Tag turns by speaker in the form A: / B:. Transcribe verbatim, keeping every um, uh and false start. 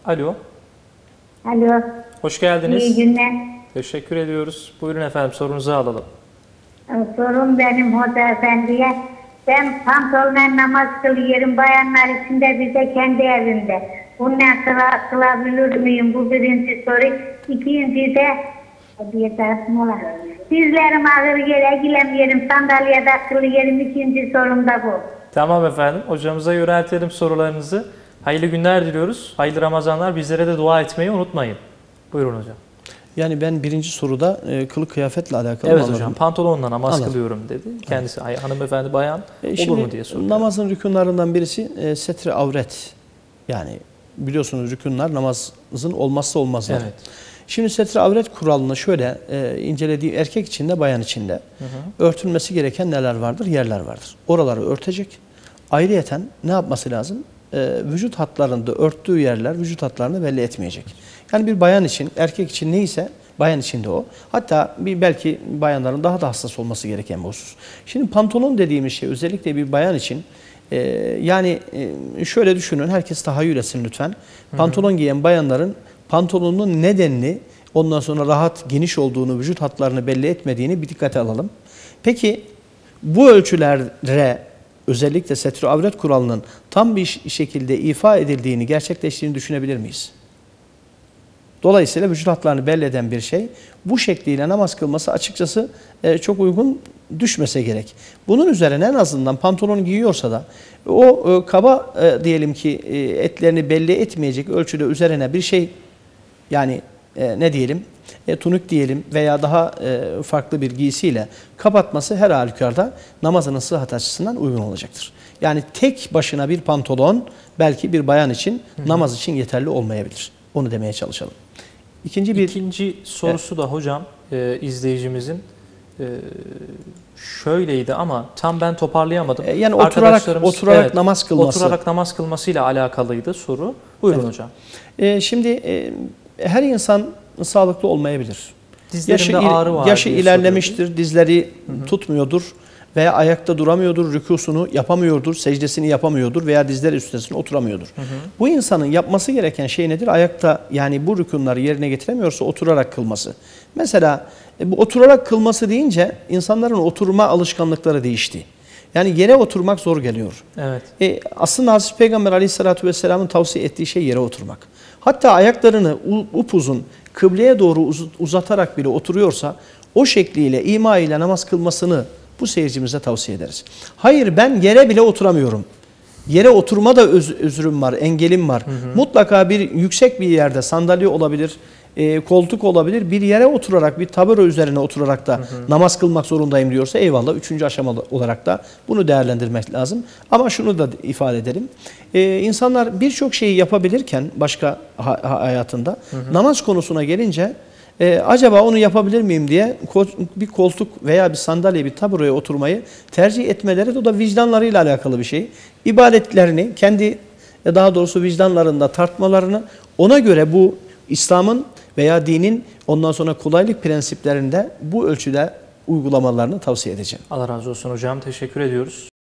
A: Alo.
B: Alo.
A: Hoş geldiniz.
B: İyi günler.
A: Teşekkür ediyoruz. Buyurun efendim, sorunuzu alalım.
B: Sorum benim Hoca Efendi'ye. Ben pantolonla namaz kılıyorum bayanlar içinde, bir de kendi evimde. Bundan kıla, kılabilir miyim? Bu birinci soru. İkinci de bir tarafım olan. Dizlerim ağır, yere gilemiyorum, sandalyede kılıyorum. İkinci sorum da bu.
A: Tamam efendim. Hocamıza yöneltelim sorularınızı. Hayırlı günler diliyoruz. Hayırlı Ramazanlar. Bizlere de dua etmeyi unutmayın. Buyurun hocam.
C: Yani ben birinci soruda e, kılık kıyafetle alakalı
A: Evet
C: anladım.
A: hocam, pantolonla namaz
C: Anladım.
A: kılıyorum dedi. Kendisi evet. Hanımefendi bayan
C: E,
A: olur
C: şimdi,
A: mu diye soruyor.
C: Namazın rükunlarından birisi e, setre avret. Yani biliyorsunuz rükunlar namazın olmazsa olmazları.
A: Evet.
C: Şimdi setre avret kuralını şöyle e, incelediği erkek içinde bayan içinde hı hı. örtülmesi gereken neler vardır? Yerler vardır. Oraları örtecek. Ayrıyeten ne yapması lazım? E, vücut hatlarında örttüğü yerler vücut hatlarını belli etmeyecek. Yani bir bayan için, erkek için neyse bayan için de o. Hatta bir belki bayanların daha da hassas olması gereken bir husus. Şimdi pantolon dediğimiz şey özellikle bir bayan için e, yani e, şöyle düşünün, herkes tahayyül etsin lütfen. Pantolon hı hı. giyen bayanların pantolonun nedenini, ondan sonra rahat, geniş olduğunu, vücut hatlarını belli etmediğini bir dikkate alalım. Peki bu ölçülere özellikle setre avret kuralının tam bir şekilde ifa edildiğini, gerçekleştiğini düşünebilir miyiz? Dolayısıyla vücut hatlarını belli eden bir şey bu şekliyle namaz kılması açıkçası e, çok uygun düşmese gerek. Bunun üzerine en azından pantolon giyiyorsa da o e, kaba e, diyelim ki e, etlerini belli etmeyecek ölçüde üzerine bir şey, yani e, ne diyelim e, tunuk diyelim veya daha e, farklı bir giysiyle kapatması her halükarda namazının sıhhat açısından uygun olacaktır. Yani tek başına bir pantolon belki bir bayan için hı hı. namaz için yeterli olmayabilir. Onu demeye çalışalım. İkinci bir
A: İkinci sorusu evet. da hocam e, izleyicimizin e, şöyleydi ama tam ben toparlayamadım.
C: E, yani oturarak oturarak evet, namaz kılması.
A: Oturarak namaz kılmasıyla alakalıydı soru. Buyurun evet. hocam.
C: E, şimdi e, her insan sağlıklı olmayabilir.
A: Dizlerinde yaşı, ağrı var.
C: Yaşı ilerlemiştir, dizleri hı hı. tutmuyordur veya ayakta duramıyordur, rükûsunu yapamıyordur, secdesini yapamıyordur veya dizleri üstesine oturamıyordur. Hı hı. Bu insanın yapması gereken şey nedir? Ayakta, yani bu rükunları yerine getiremiyorsa oturarak kılması. Mesela bu oturarak kılması deyince insanların oturma alışkanlıkları değişti. Yani yere oturmak zor geliyor.
A: Evet.
C: E, aslında Hazreti Peygamber Aleyhisselatü Vesselam'ın tavsiye ettiği şey yere oturmak. Hatta ayaklarını upuzun kıbleye doğru uz uzatarak bile oturuyorsa o şekliyle ima ile namaz kılmasını bu seyircimize tavsiye ederiz. Hayır, ben yere bile oturamıyorum. Yere oturma da öz özrüm var, engelim var. Hı hı. Mutlaka bir yüksek bir yerde sandalye olabilir, e, koltuk olabilir. Bir yere oturarak, bir tabure üzerine oturarak da hı hı. namaz kılmak zorundayım diyorsa eyvallah. Üçüncü aşama olarak da bunu değerlendirmek lazım. Ama şunu da ifade edelim. E, insanlar birçok şeyi yapabilirken başka ha hayatında hı hı. namaz konusuna gelince Ee, acaba onu yapabilir miyim diye bir koltuk veya bir sandalye, bir tabureye oturmayı tercih etmeleri de o da vicdanlarıyla alakalı bir şey. İbadetlerini kendi, daha doğrusu vicdanlarında tartmalarını, ona göre bu İslam'ın veya dinin ondan sonra kolaylık prensiplerinde bu ölçüde uygulamalarını tavsiye edeceğim.
A: Allah razı olsun hocam. Teşekkür ediyoruz.